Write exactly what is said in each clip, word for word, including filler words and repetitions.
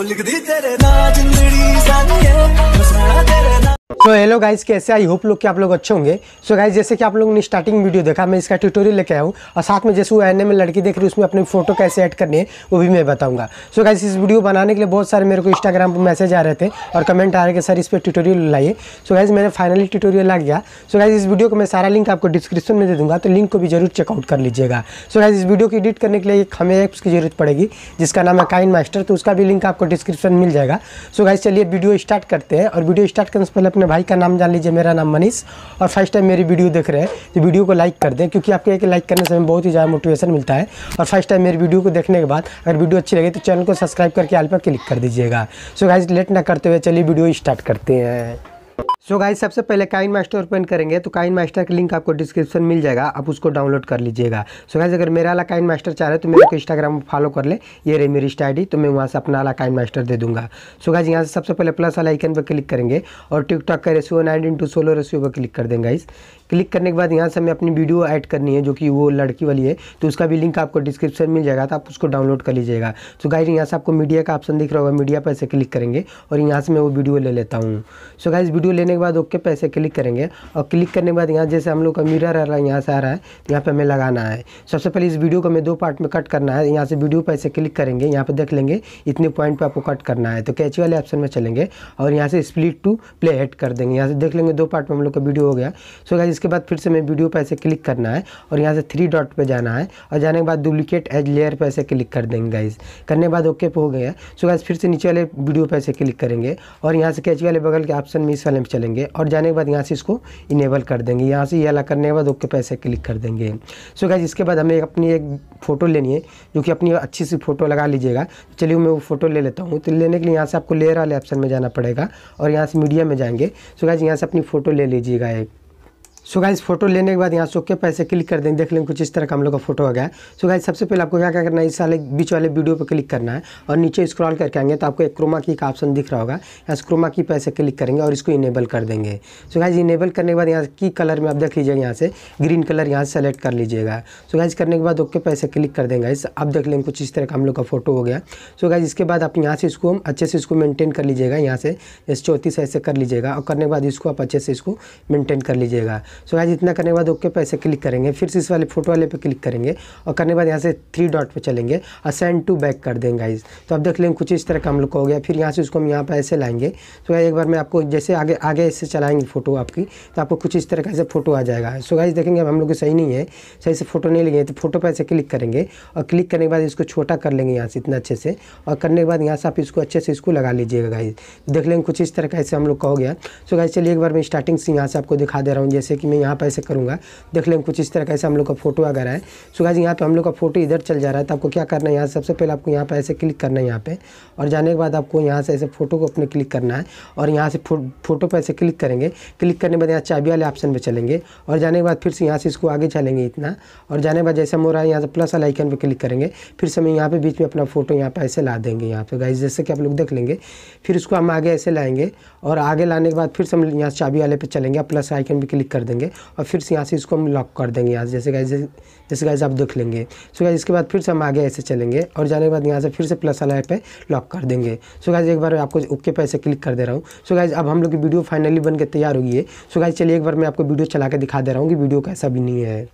तो hello guys, कैसे I hope लोग कि आप लोग अच्छे होंगे। सो so गाइस, जैसे कि आप लोगों ने स्टार्टिंग वीडियो देखा, मैं इसका ट्यूटोरियल लेके आया हूँ और साथ में जैसे वो एन में लड़की देख रही है उसमें अपनी फोटो कैसे ऐड करनी है वो भी मैं बताऊंगा। सो so गाइस, इस वीडियो बनाने के लिए बहुत सारे मेरे को इंस्टाग्राम पर मैसेज आ रहे थे और कमेंट आ रहे थे सर इस पर ट्यूटोरियल लाइए। सो so गाइस, मैंने फाइनली ट्यूटोरियल आ गया। सो so गाइस, इस वीडियो को मैं सारा लिंक आपको डिस्क्रिप्शन में दे दूंगा, तो लिंक को भी जरूर चेकआउट कर लीजिएगा। सो so गाइस, इस वीडियो को एडिट करने के लिए एक हमें ऐप्स की जरूरत पड़ेगी जिसका नाम है काइनमास्टर, तो उसका भी लिंक आपको डिस्क्रिप्शन में मिल जाएगा। सो so गाइस, चलिए वीडियो स्टार्ट करते हैं। और वीडियो स्टार्ट करने से पहले अपने भाई का नाम जान लीजिए। मेरा नाम मनीष, और फर्स्ट टाइम मेरी वीडियो देख रहे हैं तो वीडियो को लाइक कर दें, क्योंकि आपके एक लाइक करने से हमें बहुत ही ज़्यादा मोटिवेशन मिलता है। और फर्स्ट टाइम मेरी वीडियो को देखने के बाद अगर वीडियो अच्छी लगे तो चैनल को सब्सक्राइब करके ऑल पर क्लिक कर दीजिएगा। सो गाइस, लेट ना करते हुए चलिए वीडियो स्टार्ट करते हैं। सो so गाइस, सबसे पहले काइनमास्टर ओपन करेंगे तो काइनमास्टर का लिंक आपको डिस्क्रिप्शन मिल जाएगा, आप उसको डाउनलोड कर लीजिएगा। सो so गाइस, अगर मेरा वाला काइनमास्टर चाह रहे तो मेरे को इंस्टाग्राम पर फॉलो कर ले, ये रही मेरी इंस्टा आईडी, तो मैं वहाँ से अपना वाला काइनमास्टर दे दूंगा। सो so गाइस, यहाँ से सबसे पहले प्लस वाला आइकन पर क्लिक करेंगे और टिकटॉक का ratio nineteen to solo ratio पर क्लिक कर देंगे। गाइस, क्लिक करने के बाद यहाँ से हमें अपनी वीडियो ऐड करनी है जो कि वो लड़की वाली है, तो उसका भी लिंक आपको डिस्क्रिप्शन मिल जाएगा, तो आप उसको डाउनलोड कर लीजिएगा। सो गाइस, यहाँ से आपको मीडिया का ऑप्शन दिख रहा होगा, मीडिया पर ऐसे क्लिक करेंगे और यहाँ से मैं वो वीडियो ले लेता हूँ। सो गाइस, वीडियो लेने के बाद ओके पैसे क्लिक करेंगे और क्लिक करने के बाद यहाँ जैसे हम लोग का मिरर आ रहा है यहाँ से आ रहा है, तो यहाँ पे हमें लगाना है। सबसे पहले इस वीडियो को हमें दो पार्ट में कट करना है। यहाँ से वीडियो पे ऐसे क्लिक करेंगे, यहाँ पे देख लेंगे इतने पॉइंट पे आपको कट करना है, तो कैची वाले ऑप्शन में चलेंगे और यहाँ से स्प्लिट टू प्ले हेड कर देंगे। यहाँ से देख लेंगे दो पार्ट में हम लोग का वीडियो हो गया। सो गाइस, इसके बाद फिर से हमें वीडियो पे ऐसे क्लिक करना है और यहाँ से थ्री डॉट पे जाना है और जाने के बाद डुप्लीकेट एज लेयर पे ऐसे क्लिक कर देंगे। गाइस, करने के बाद ओके पे हो गया। सो गाइस, फिर से नीचे वाले वीडियो पे ऐसे क्लिक करेंगे और यहाँ से कैची वाले बगल के ऑप्शन में इस वाले में चलेंगे और जाने के बाद यहाँ से इसको इनेबल कर देंगे। यहाँ से ये वाला करने के बाद ओके पे ऐसे क्लिक कर देंगे। सो गाइस, इसके बाद हमें अपनी एक फ़ोटो लेनी है जो कि अपनी अच्छी सी फ़ोटो लगा लीजिएगा। चलिए मैं वो फ़ोटो ले लेता हूँ। तो लेने के लिए यहाँ से आपको लेयर वाले ऑप्शन में जाना पड़ेगा और यहाँ से मीडिया में जाएंगे। सो गाइस, यहाँ से अपनी फ़ोटो ले लीजिएगा एक। सो गाइस, फोटो लेने के बाद यहाँ से ओके पैसे क्लिक कर देंगे। देख लेंगे कुछ इस तरह का हम लोग का फोटो आ गया। सो गाइस, सबसे पहले आपको क्या क्या करना है, इस वाले बीच वाले वीडियो पे क्लिक करना है और नीचे स्क्रॉल करके आएंगे तो आपको एक क्रोमा की का ऑप्शन दिख रहा होगा, यहाँ से क्रोमा की पैसे क्लिक करेंगे और इसको इनेबल कर देंगे। सो गाइस, इनेबल करने के बाद यहाँ की कलर में आप देख लीजिएगा, यहाँ से ग्रीन कलर यहाँ से सेलेक्ट कर लीजिएगा। सो गाइस, करने के बाद ओके पैसे क्लिक कर देंगे। गाइस, आप देख लेंगे कुछ इस तरह का हम लोग का फोटो हो गया। सो गाइस, इसके बाद आप यहाँ से इसको अच्छे से इसको मेंटेन कर लीजिएगा, यहाँ से जैसे चौंतीस ऐसे कर लीजिएगा और करने के बाद इसको आप अच्छे से इसको मेंटेन कर लीजिएगा। सो गाइस, इतना करने बाद ओके पैसे क्लिक करेंगे, फिर से इस वाले फोटो वाले पे क्लिक करेंगे और करने के बाद यहाँ से थ्री डॉट पे चलेंगे और सेंड टू बैक कर देंगे। गाइस, तो आप देख लेंगे कुछ इस तरह का हम लोग का हो गया। फिर यहाँ से उसको हम यहाँ पे ऐसे लाएंगे। तो एक बार मैं आपको जैसे आगे आगे ऐसे चलाएंगे फोटो आपकी, तो आपको कुछ इस तरह का ऐसे फोटो आ जाएगा। सो गाइस, देखेंगे अब हम लोग को सही नहीं है, सही से फोटो नहीं लेंगे, तो फोटो पे ऐसे क्लिक करेंगे और क्लिक करने के बाद इसको छोटा कर लेंगे यहाँ से इतना अच्छे से, और करने के बाद यहाँ से आप इसको अच्छे से इसको लगा लीजिएगा। गाइस, देख लेंगे कुछ इस तरह का ऐसे हम लोग का हो गया। सो गाइस, चलिए एक बार मैं स्टार्टिंग से यहाँ से आपको दिखा दे रहा हूँ। जैसे कि मैं यहाँ पर ऐसे करूँगा, देख लेंगे कुछ इस तरह का ऐसे हम लोग का फोटो आ रहा है। सो गाइस, यहाँ पे हम लोग का फोटो इधर चल जा रहा है, तो आपको क्या करना है, यहाँ सबसे पहले आपको यहाँ पे ऐसे क्लिक करना है यहाँ पे, और जाने के बाद आपको यहाँ से ऐसे फोटो को अपने क्लिक करना है और यहाँ से फो, फोटो पे ऐसे क्लिक करेंगे। क्लिक करने के बाद यहाँ चाबी वाले ऑप्शन पे चलेंगे और जाने के बाद फिर से यहाँ से इसको आगे चलेंगे इतना, और जाने के बाद जैसे हम हो रहा है यहाँ से प्लस वाला आइकन पे क्लिक करेंगे, फिर से हम यहाँ पे बीच में अपना फोटो यहाँ पे ऐसे ला देंगे यहाँ पे। गाइस, जैसे कि आप लोग देख लेंगे, फिर उसको हम आगे ऐसे लाएंगे और आगे लाने के बाद फिर से हम यहाँ चाबी वाले पे चलेंगे, प्लस आइकन पे क्लिक कर देंगे और फिर से यहाँ से इसको हम लॉक कर देंगे यहाँ से, जैसे गाइस जैसे गाइस आप देख लेंगे। सो गाइस, इसके बाद फिर से हम आगे ऐसे चलेंगे और जाने के बाद यहाँ से फिर से प्लस वाला पे लॉक कर देंगे। सो गाइस, एक बार आपको ओके पे ऐसे क्लिक कर दे रहा हूँ। सो गाइस, अब हम लोग की वीडियो फाइनली बन के तैयार हो गई है। सो गाइस, चलिए एक बार मैं आपको वीडियो चला के दिखा दे रहा हूँ कि वीडियो कैसा भी नहीं है।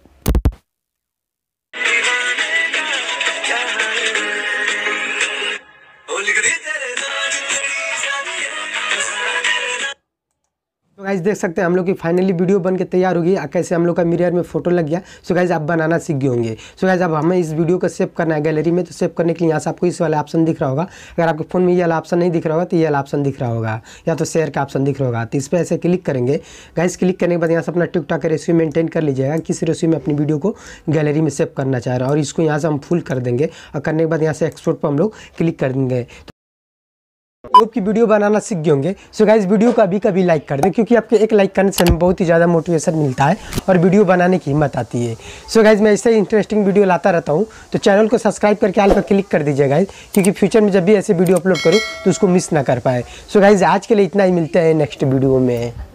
तो गाइस, देख सकते हैं हम लोग की फाइनली वीडियो बन के तैयार हो गई, कैसे हम लोग का मिरर में फोटो लग गया। सो गाइस, आप बनाना सीख गए होंगे। सो गाइस, अब हमें इस वीडियो को सेव करना है गैलरी में, तो सेव करने के लिए यहाँ से आपको इस वाला ऑप्शन दिख रहा होगा। अगर आपके फ़ोन में ये वाला ऑप्शन नहीं दिख रहा होगा तो ये वाला ऑप्शन दिख रहा होगा, या तो शेयर का ऑप्शन दिख रहा होगा, तो इस पर ऐसे क्लिक करेंगे। गाइस, क्लिक करने के बाद यहाँ से अपना टिकटॉक का रेशियो मेंटेन कर लीजिएगा, किस रेशियो में अपनी वीडियो को गैलरी में सेव करना चाह रहे हैं, और इसको यहाँ से हम फुल कर देंगे और करने के बाद यहाँ से एक्सपोर्ट पर हम लोग क्लिक कर देंगे। आपकी वीडियो बनाना सीख गए होंगे। सो गाइस, वीडियो को अभी कभी लाइक कर दें, क्योंकि आपके एक लाइक करने से हमें बहुत ही ज़्यादा मोटिवेशन मिलता है और वीडियो बनाने की हिम्मत आती है। सो गाइस, मैं ऐसे ही इंटरेस्टिंग वीडियो लाता रहता हूँ, तो चैनल को सब्सक्राइब करके ऑल पर क्लिक कर दीजिए गाइस, क्योंकि फ्यूचर में जब भी ऐसे वीडियो अपलोड करूँ तो उसको मिस ना कर पाए। सो गाइस, आज के लिए इतना ही, मिलते हैं नेक्स्ट वीडियो में।